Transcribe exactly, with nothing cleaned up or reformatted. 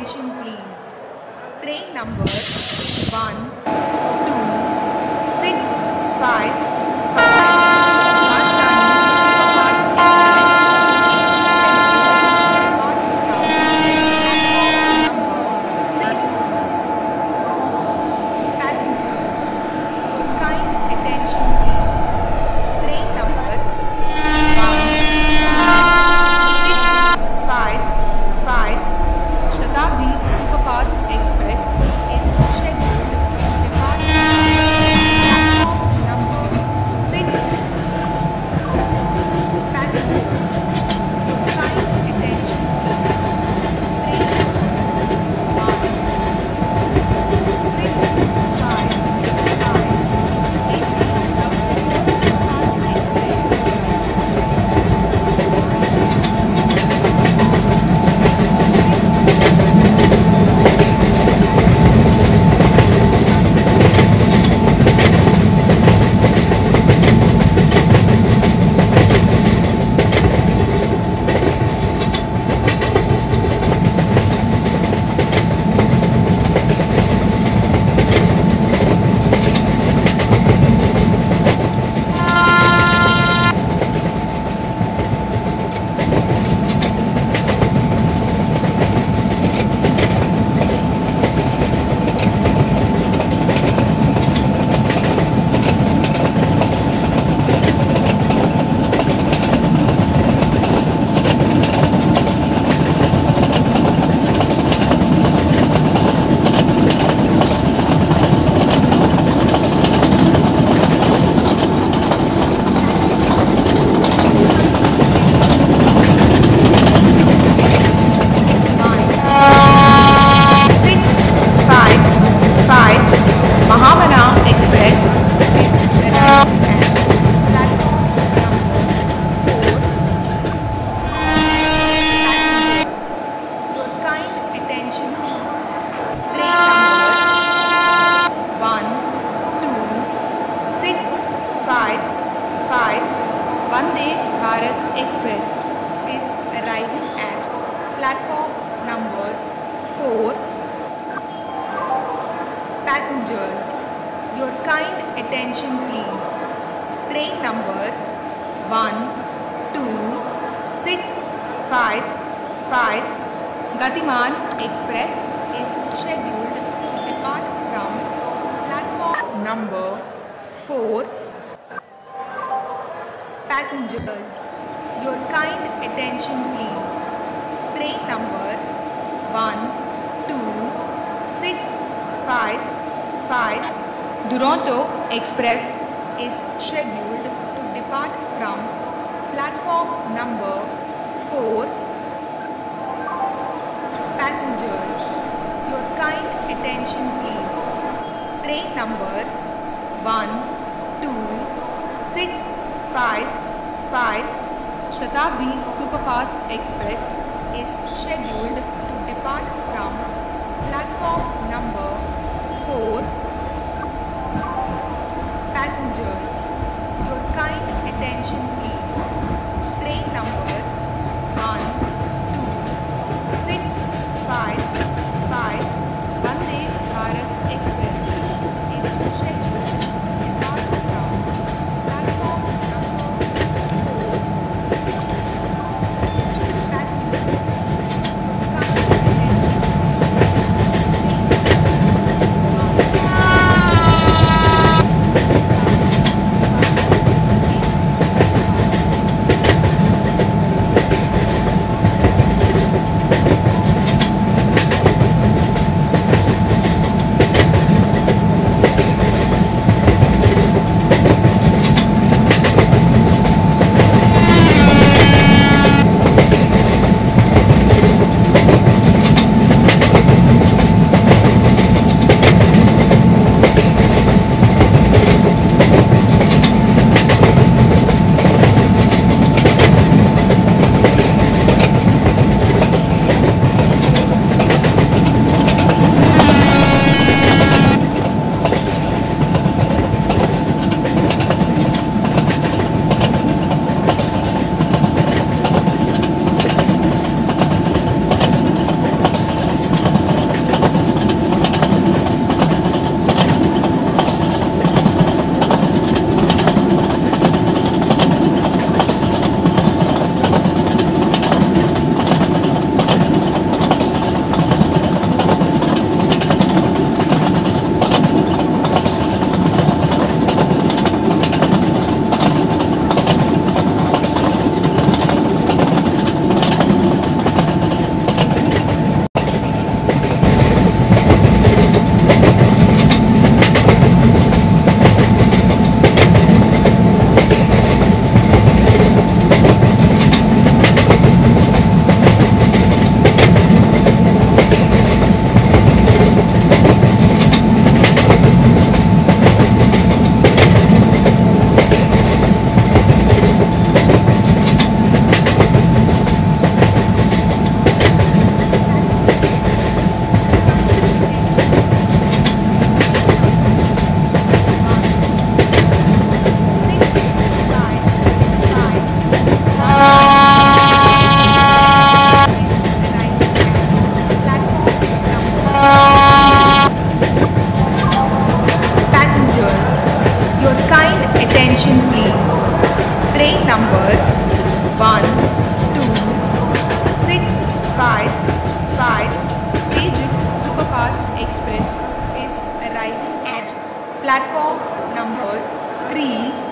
attention please. Train number one, two, six, five, five. Passengers, your kind attention please. Train number one, two, six, five, five Gatiman Express is scheduled to depart from platform number four. Passengers, your kind attention please. Train number one, two, six, five, five Duronto Express is scheduled to depart from platform number four. Passengers, your kind attention please. Train number one, two, six, five, five Shatabdi Superfast Express is scheduled to depart from platform number four. Passengers, your kind attention please. Train number one, two, six, five, five Vande Bharat Express is scheduled to depart from platform number four. Passengers, your kind attention Superfast Express is arriving at platform number three.